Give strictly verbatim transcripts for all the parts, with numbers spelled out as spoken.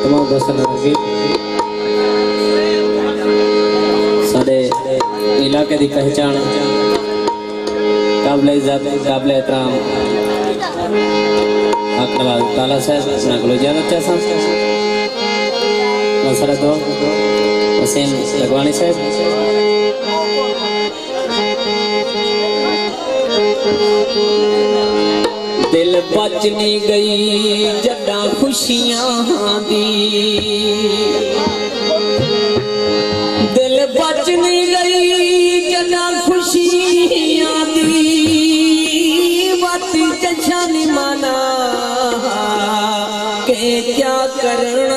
तमाम दोस्तों ने साडे इलाके की पहचान काबिल इज्जत काबिल एहतराम अकरवाल ताला साहब अपना को इजाजत चाहता मसला तो वसीम लगवानी साहब दिल बचनी गई जदा खुशियां दी दिल बचनी गई जदा खुशियां दी बाती जशन माना के क्या करना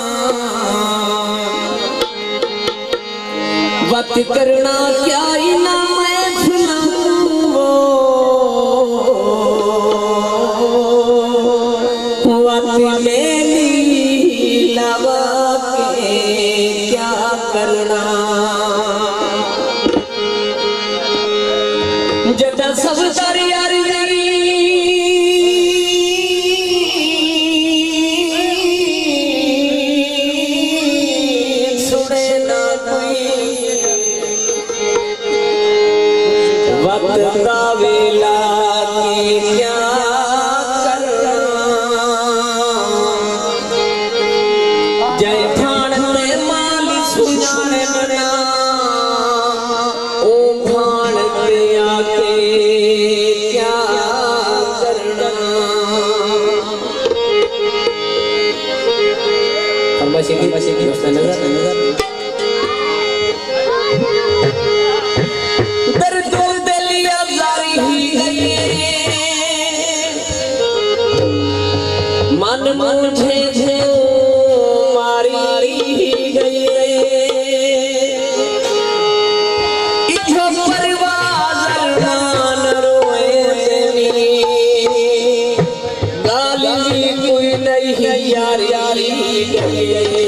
बात करना क्या इना मैं सुना जदा सब सारी यार सुने ना कोई वक्त का वेला क्या करना जय ठाण में माल सुनाने बना ओ भाण पे आके क्या करना फरमाइशी की फरमाइशी की दोस्त नजर नजर दर्द दिलिया जारी मन मुझे झे मारी गई इधो परवाज़ न रोए गाली कोई नहीं यार यारी गई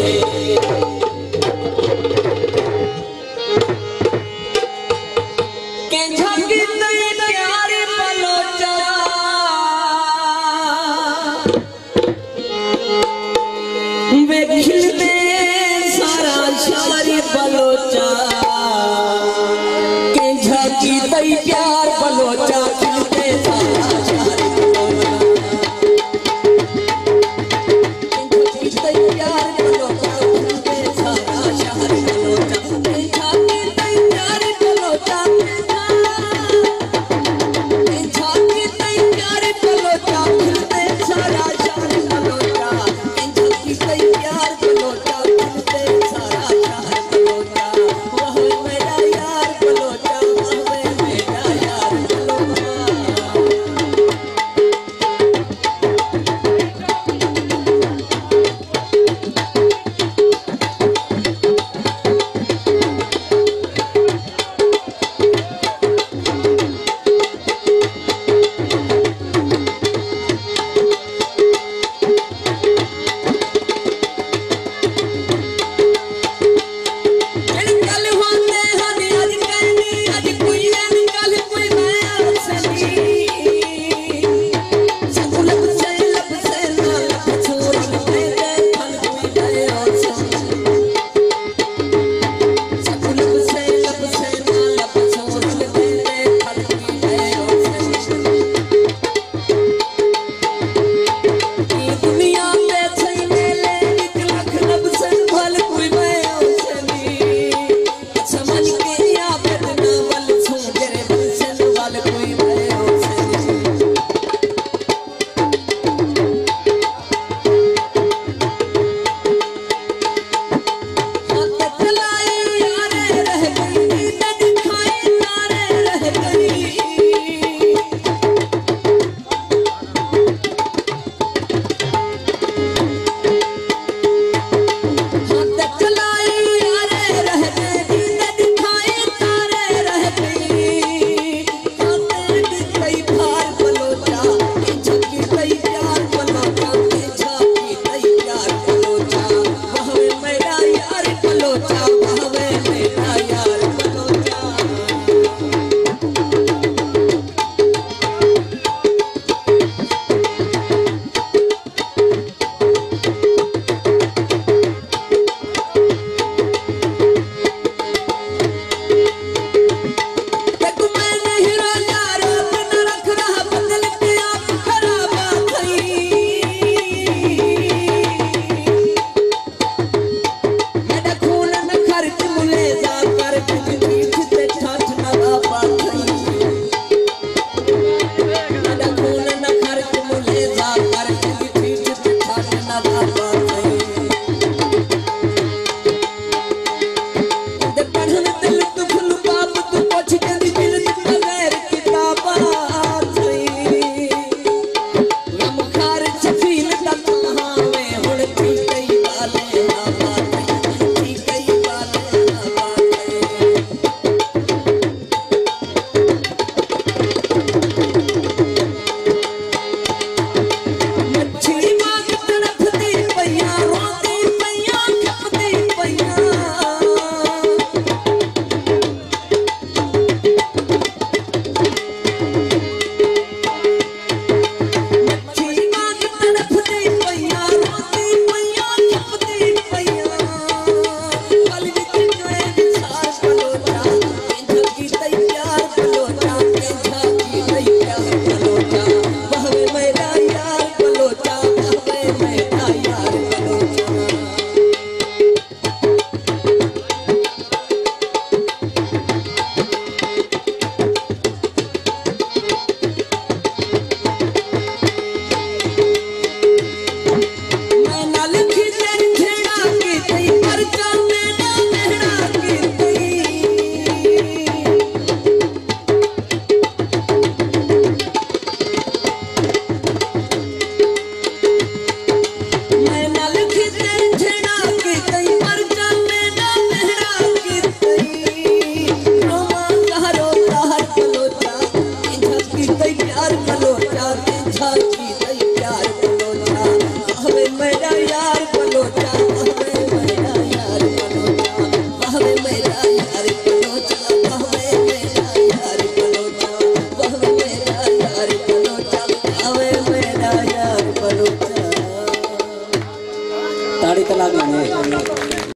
के झंगी ते प्यारे पलोचा वे खिलते सारा शारी पलोचा